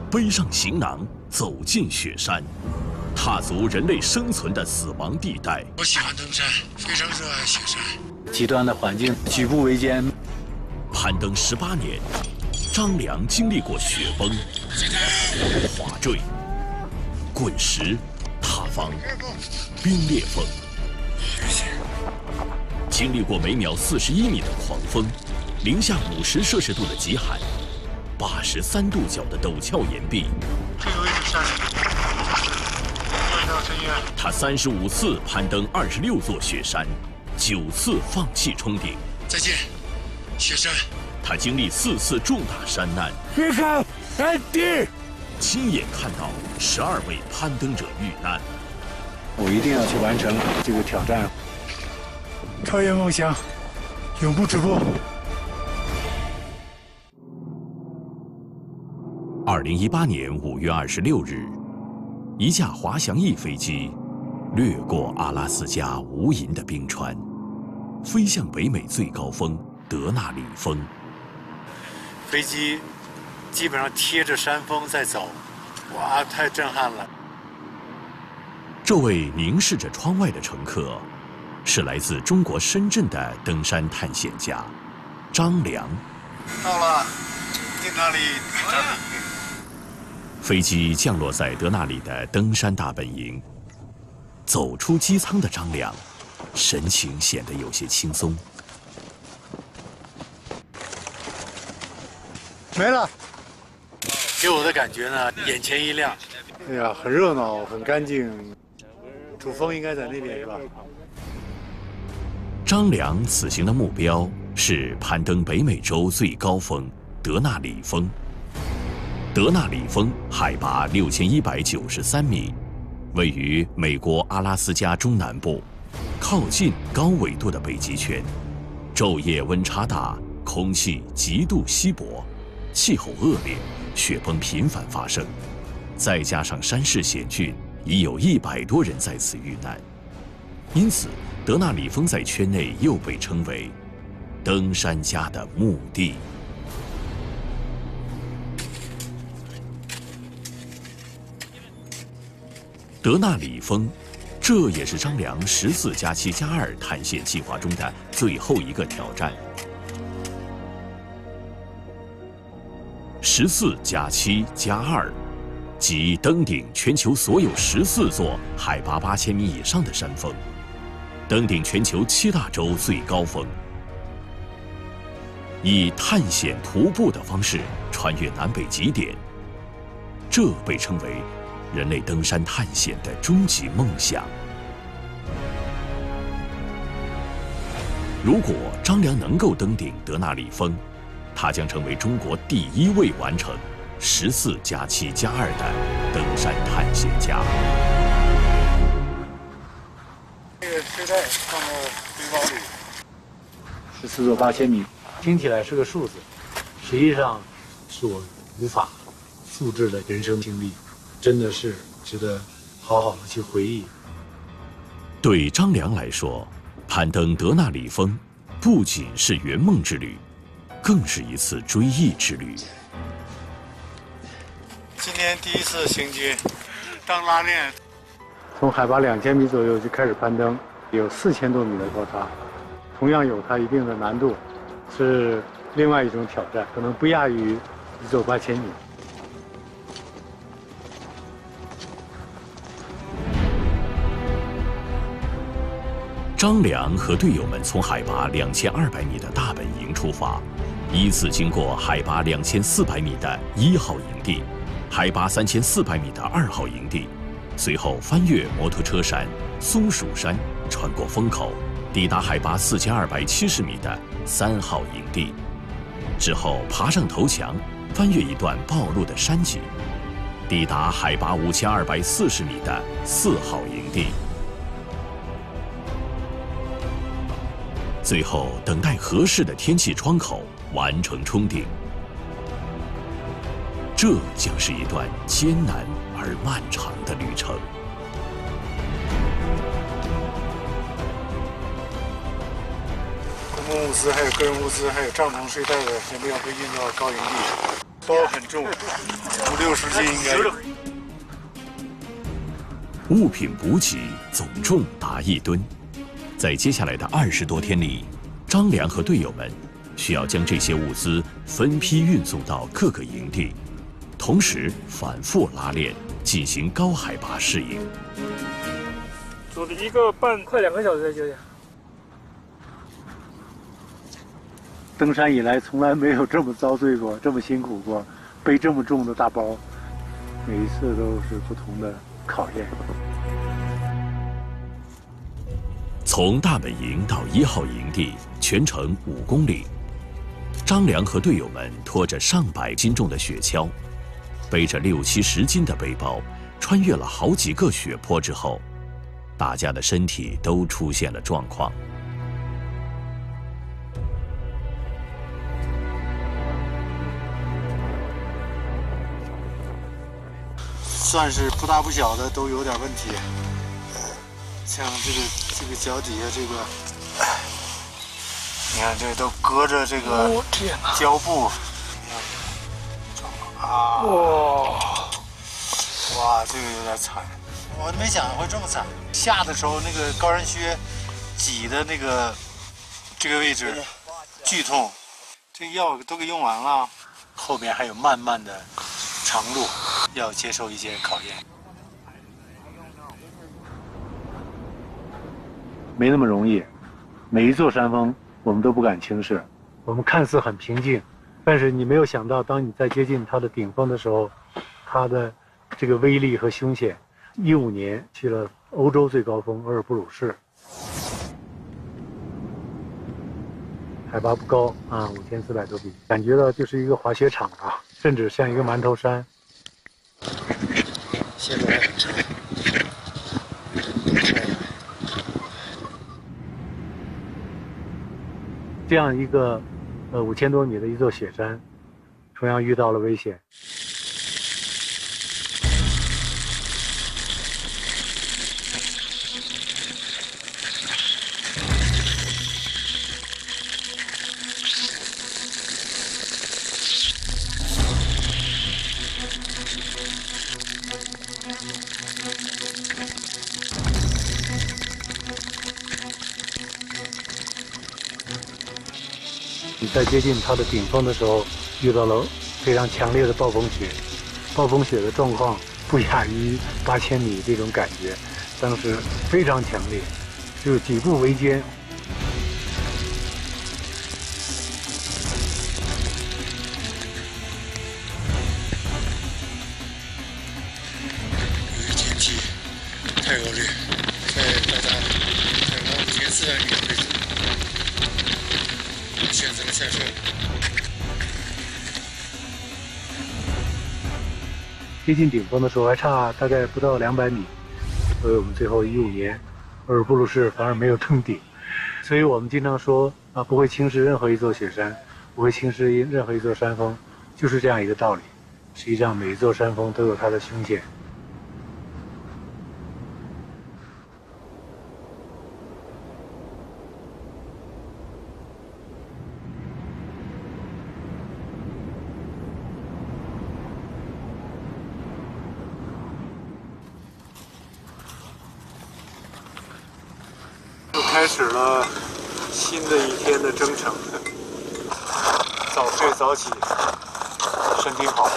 背上行囊走进雪山，踏足人类生存的死亡地带。 我喜欢登山，非常热爱雪山。 极端的环境，举步维艰。 攀登18年，张良经历过雪崩、滑坠、滚石、塌方、冰裂缝，经历过每秒41米的狂风，零下50摄氏度的极寒，83度角的陡峭岩壁。 这个位置上去，到深渊。 他35次攀登26座雪山，9次放弃冲顶。 再见，雪山。 他经历4次重大山难， 别看山地， 亲眼看到12位攀登者遇难。 我一定要去完成这个挑战， 超越梦想，永不止步。 2018年5月26日，一架滑翔翼飞机掠过阿拉斯加无垠的冰川，飞向北美最高峰德纳里峰。 飞机基本上贴着山峰在走，哇，太震撼了！ 这位凝视着窗外的乘客，是来自中国深圳的登山探险家张良。 到了，德纳里。 飞机降落在德纳里的登山大本营。走出机舱的张良，神情显得有些轻松。 没了， 给我的感觉呢，眼前一亮。 哎呀，很热闹，很干净。主峰应该在那边是吧？ 张良此行的目标是攀登北美洲最高峰德纳里峰。德纳里峰海拔6193米，位于美国阿拉斯加中南部，靠近高纬度的北极圈，昼夜温差大，空气极度稀薄，气候恶劣，雪崩频繁发生，再加上山势险峻，已有100多人在此遇难。因此，德纳里峰在圈内又被称为登山家的墓地。德纳里峰，这也是张良14+7+2探险计划中的最后一个挑战。14+7+2，即登顶全球所有14座海拔8000米以上的山峰，登顶全球7大洲最高峰，以探险徒步的方式穿越南北极点，这被称为人类登山探险的终极梦想。如果张良能够登顶德纳里峰，他将成为中国第1位完成14+7+2的登山探险家。 这个睡袋放到背包里。 14座8000米，听起来是个数字，实际上是我无法复制的人生经历。真的是值得好好的去回忆。 对张良来说，攀登德纳里峰不仅是圆梦之旅，更是一次追忆之旅。 今天第1次行军，当拉练。 从海拔2000米左右就开始攀登，有4000多米的高差，同样有它一定的难度，是另外一种挑战，可能不亚于一座8000米。 张良和队友们从海拔2200米的大本营出发，依次经过海拔2400米的1号营地，海拔3400米的2号营地，随后翻越摩托车山、松鼠山，穿过风口，抵达海拔4270米的3号营地，之后爬上头墙，翻越一段暴露的山脊，抵达海拔5240米的4号营地。最后等待合适的天气窗口，完成冲顶。这将是一段艰难而漫长的旅程。 公共物资、还有个人物资、还有帐篷、睡袋的，全部要被运到高营地。 包很重，50-60斤应该有。 物品补给总重达1吨，在接下来的20多天里，张良和队友们需要将这些物资分批运送到各个营地，同时反复拉练，进行高海拔适应。 走了1个半，快2个小时才休息。 登山以来从来没有这么遭罪过，这么辛苦过，背这么重的大包，每一次都是不同的考验。 从大本营到1号营地，全程5公里。张良和队友们拖着上百斤重的雪橇，背着60-70斤的背包，穿越了好几个雪坡之后，大家的身体都出现了状况。 算是不大不小的都有点问题，像这个脚底下这个，你看这都搁着这个胶布，啊，哇，这个有点惨，我没想到会这么惨。下的时候那个高原靴挤的这个位置剧痛，这药都给用完了，后面还有漫漫的长路。要接受一些考验，没那么容易。每一座山峰我们都不敢轻视，我们看似很平静，但是你没有想到，当你在接近它的顶峰的时候，它的这个威力和凶险。15年去了欧洲最高峰额尔布鲁士，海拔不高啊，5400多米，感觉到就是一个滑雪场啊，甚至像一个馒头山。现在很沉，这样一个5000多米的一座雪山，同样遇到了危险。你在接近它的顶峰的时候，遇到了非常强烈的暴风雪，暴风雪的状况不亚于8000米这种感觉，当时非常强烈，只有几步维艰。 由于天气太恶劣，在到达海拔5400米的位置，选择了下车。 接近顶峰的时候还差大概不到200米，所以我们最后15年额尔布鲁士反而没有登顶。所以我们经常说啊，不会轻视任何一座雪山，不会轻视任何一座山峰，就是这样一个道理。实际上每一座山峰都有它的凶险。又开始了新的一天的征程，早睡早起，身体好。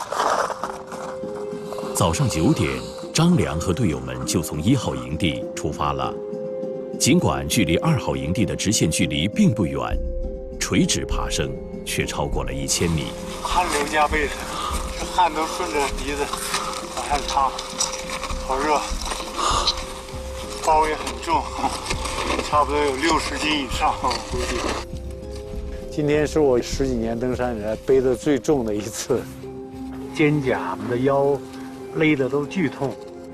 早上9点，张良和队友们就从1号营地出发了。尽管距离2号营地的直线距离并不远，垂直爬升却超过了1000米。 汗流浃背的，这汗都顺着鼻子往下淌，好热，包也很重。差不多有60斤以上，我估计。今天是我10几年登山以来背的最重的一次，肩胛的腰勒得都剧痛。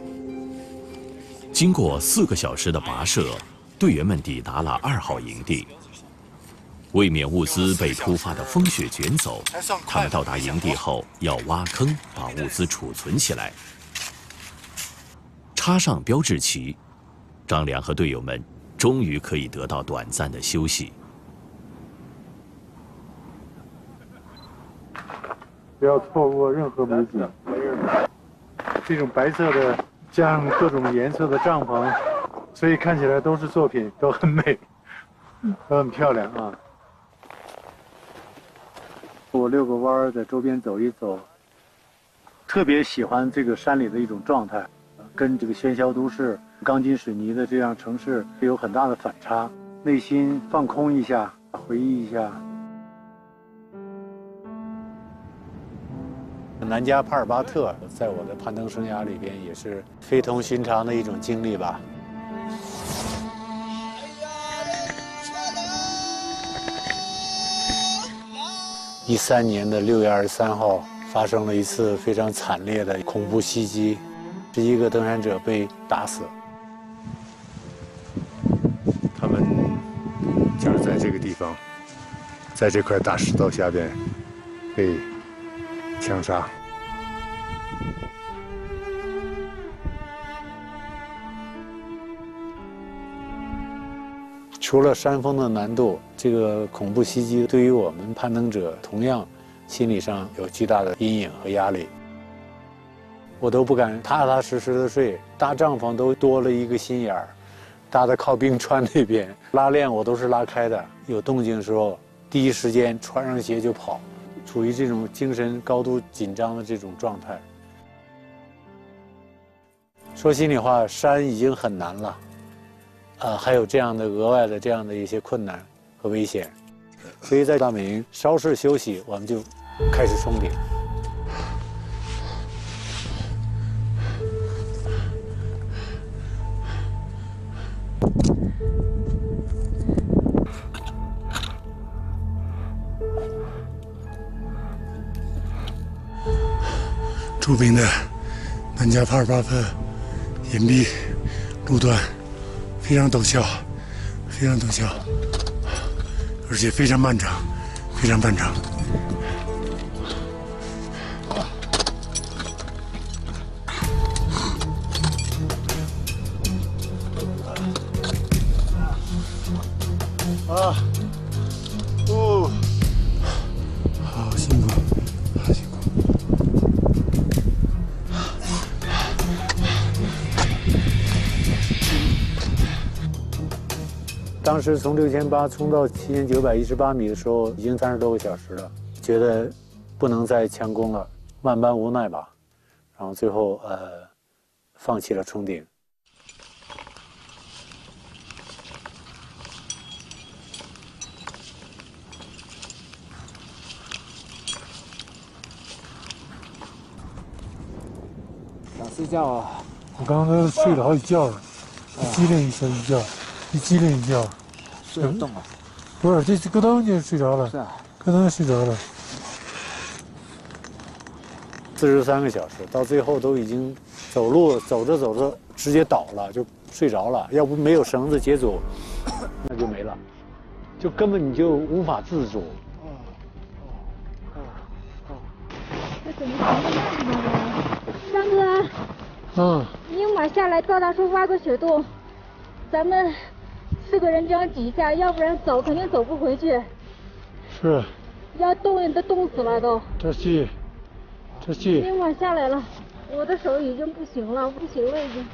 经过4个小时的跋涉，队员们抵达了2号营地。为免物资被突发的风雪卷走，他们到达营地后要挖坑把物资储存起来。插上标志旗，张良和队友们终于可以得到短暂的休息。 不要错过任何美景。这种白色的加上各种颜色的帐篷，所以看起来都是作品，都很美，都很漂亮啊。我遛个弯儿，在周边走一走，特别喜欢这个山里的一种状态，跟这个喧嚣都市、钢筋水泥的这样城市有很大的反差，内心放空一下，回忆一下。南迦帕尔巴特在我的攀登生涯里边也是非同寻常的一种经历吧。13年的6月23号，发生了一次非常惨烈的恐怖袭击，11个登山者被打死。他们就是在这个地方，在这块大石头下边被枪杀。除了山峰的难度，这个恐怖袭击对于我们攀登者同样心理上有巨大的阴影和压力。我都不敢踏踏实实的睡，搭帐篷都多了一个心眼儿，搭的靠冰川那边，拉链我都是拉开的，有动静的时候第一时间穿上鞋就跑，处于这种精神高度紧张的这种状态。说心里话，山已经很难了。还有这样的额外的这样的一些困难和危险，所以在大本营稍事休息，我们就开始冲顶。 著名的南迦帕尔巴特岩壁路段。非常陡峭，非常陡峭，而且非常漫长，非常漫长。好辛苦，好辛苦。 当时从6800冲到7918米的时候，已经30多个小时了，觉得不能再强攻了，万般无奈吧，然后最后放弃了冲顶。 想睡觉啊！ 我刚刚睡了好几觉了，机灵一下一觉。一激灵一觉， 睡不动啊？ 不是，这咯噔就睡着了。 是啊， 咯噔就睡着了。 43个小时，到最后都已经走路走着走着直接倒了，就睡着了。要不没有绳子解阻，那就没了，就根本你就无法自主。 这怎么这么慢呢？张哥，你马下来赵大叔挖个雪洞，咱们4个人这样挤一下，要不然走肯定走不回去。 是。 要冻也都冻死了都。 这去。 你往下来了，我的手已经不行了，不行了已经。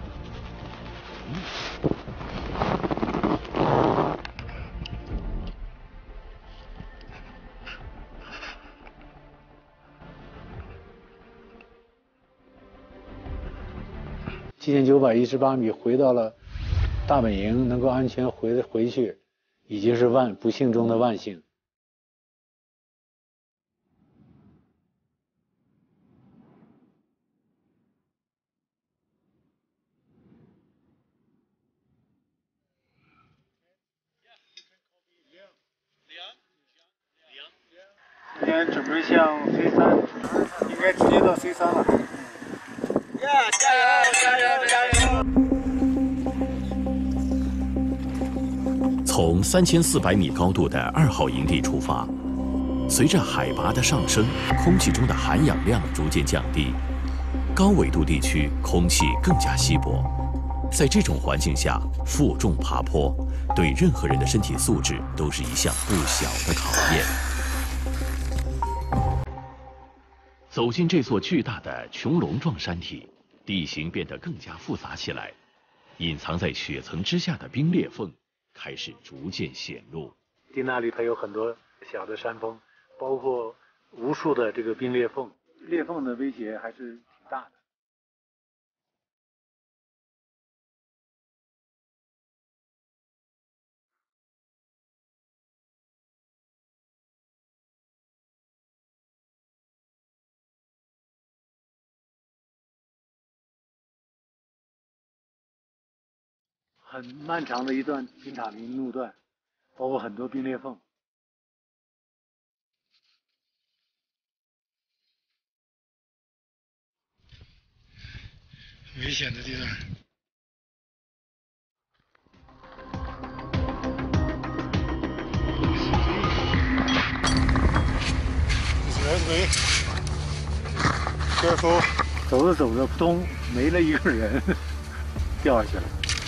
7918米回到了大本营，能够安全回去，已经是不幸中的万幸。今天准备向 C3，应该直接到 C3 了。 加油！加油！加油！ 从3400米高度的2号营地出发，随着海拔的上升，空气中的含氧量逐渐降低，高纬度地区空气更加稀薄。在这种环境下，负重爬坡对任何人的身体素质都是一项不小的考验。 走进这座巨大的穹隆状山体，地形变得更加复杂起来，隐藏在雪层之下的冰裂缝开始逐渐显露。 地那里它有很多小的山峰，包括无数的这个冰裂缝，裂缝的威胁还是挺大的。很漫长的一段冰塔林路段，包括很多冰裂缝。 危险的地段。careful， 走着走着，扑通，没了一个人，掉下去了。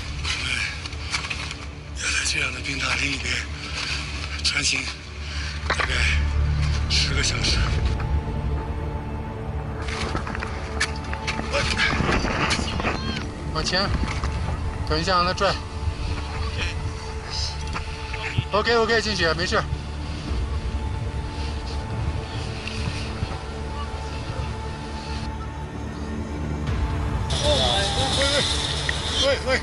要在这样的冰塔林里边穿行，大概10个小时。 往前，等一下让他拽。OK， 进去没事。 喂。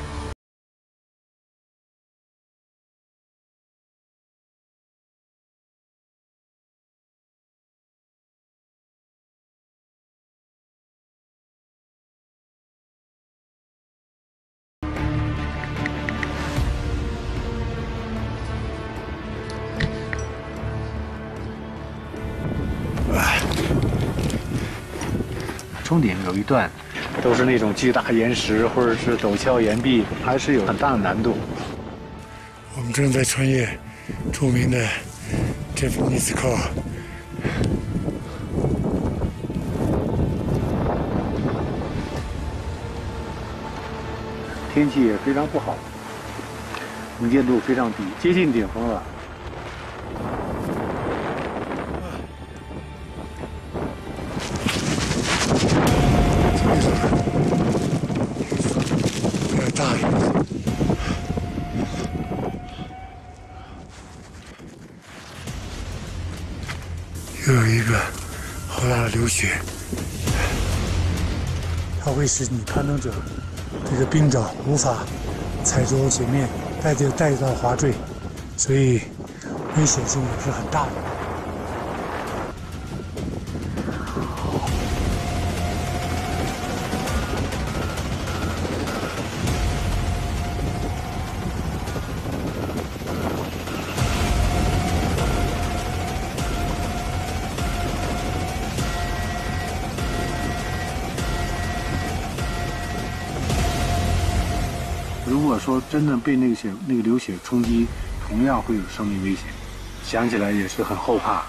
终点有一段都是那种巨大岩石或者是陡峭岩壁，还是有很大的难度。 我们正在穿越著名的 Japanese Car。 天气也非常不好，能见度非常低，接近顶峰了。 大雨，又有一个好大的流血，它会使你攀登者这个冰爪无法踩着雪面，带到滑坠，所以危险性也是很大的。 如果说真的被那个流血冲击，同样会有生命危险，想起来也是很后怕。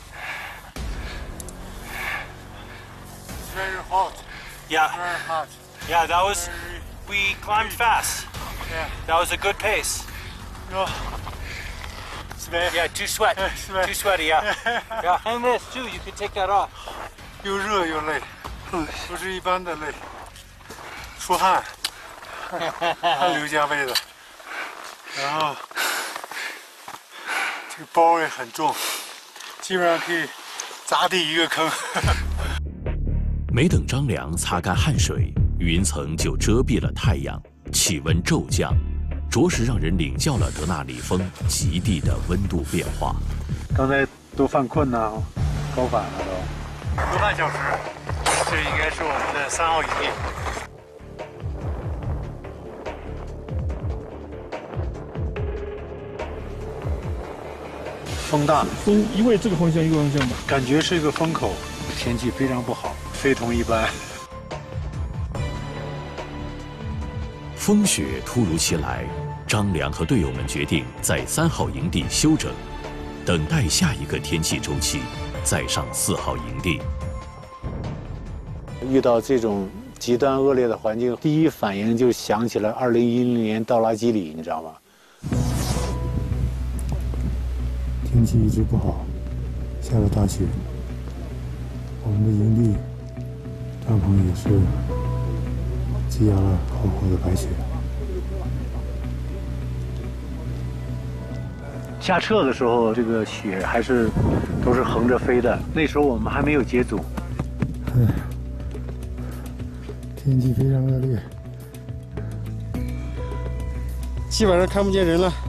Very hot. Yeah. Very hot. Yeah, that was. We climbed fast. Yeah. That was a good pace. No. Sweat. Yeah, too sweat. Sweat. Too sweaty, yeah. Yeah. And this too, you can take that off. 又热又累，不是一般的累，出汗，汗流浃背的，然后这个包也很重，基本上可以砸地一个坑。 没等张良擦干汗水，云层就遮蔽了太阳，气温骤降，着实让人领教了德纳里峰极地的温度变化。 刚才都犯困呐，高反了都。 1个半小时，这应该是我们的3号营地。 风大， 风一会这个方向一个方向吧， 感觉是一个风口，天气非常不好，非同一般。 风雪突如其来，张良和队友们决定在3号营地休整，等待下一个天气周期，再上4号营地。 遇到这种极端恶劣的环境，第一反应就想起了2010年道拉基里，你知道吗？ 天气一直不好，下了大雪。 我们的营地帐篷也是积压了厚厚的白雪。 下撤的时候，这个雪还是都是横着飞的。那时候我们还没有解组。 天气非常恶劣， 基本上看不见人了，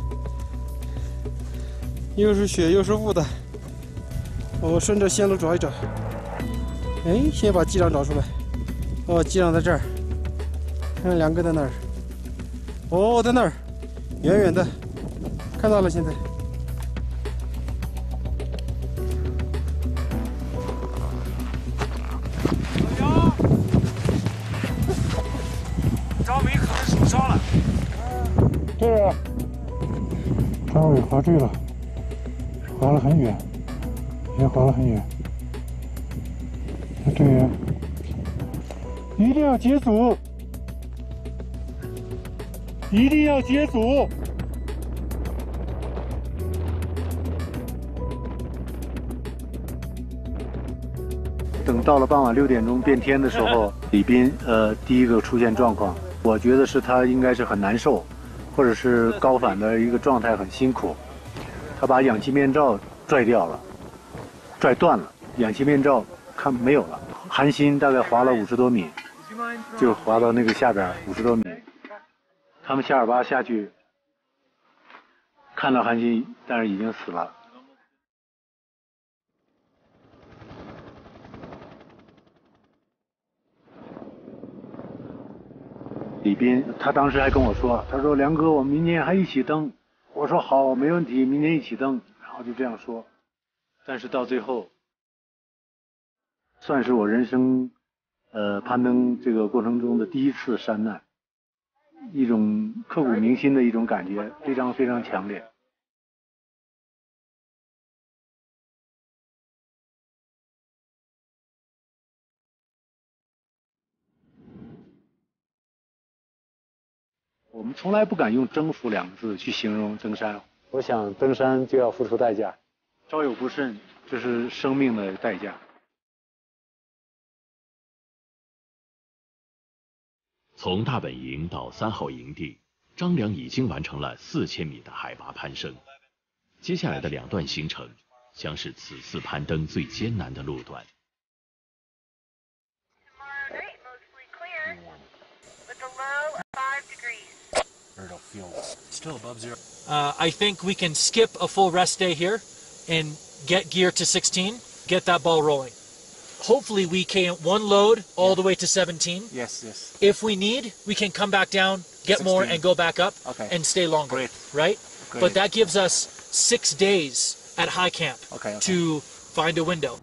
又是雪又是雾的。我们顺着线路找一找。哎，先把机长找出来。哦，机长在这儿，看两个在那儿。哦，在那儿，远远的，看到了，现在。 张伟可能受伤了。 对啊，张伟滑坠了，滑了很远，也滑了很远。队员一定要解组，一定要解组。 等到了傍晚6点钟变天的时候，李斌第一个出现状况，我觉得是他应该是很难受，或者是高反的一个状态很辛苦，他把氧气面罩拽掉了，拽断了，氧气面罩看没有了。韩鑫大概滑了50多米，就滑到那个下边50多米。他们夏尔巴下去看到韩鑫，但是已经死了。李斌他当时还跟我说，他说梁哥，我们明年还一起登。我说好，没问题，明年一起登。然后就这样说，但是到最后，算是我人生攀登这个过程中的第一次山难，一种刻骨铭心的一种感觉，非常非常强烈。我们从来不敢用征服2个字去形容登山。我想登山就要付出代价，稍有不慎就是生命的代价。 从大本营到3号营地，张良已经完成了4000米的海拔攀升。接下来的2段行程将是此次攀登最艰难的路段。 Still above 0. I think we can skip a full rest day here and get gear to 16, get that ball rolling. Hopefully we can one load all the way to 17. Yes. If we need, we can come back down, get 16. More and go back up and stay longer. Great. Right? Great. But that gives us 6 days at high camp to find a window.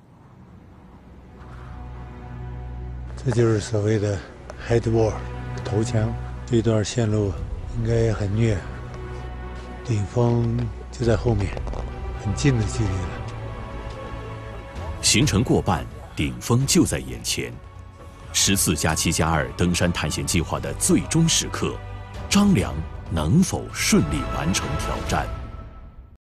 这就是所谓的 head wall 头墙，这段线路应该很虐，顶峰就在后面，很近的距离了。 行程过半，顶峰就在眼前。14+7+2登山探险计划的最终时刻，张良能否顺利完成挑战？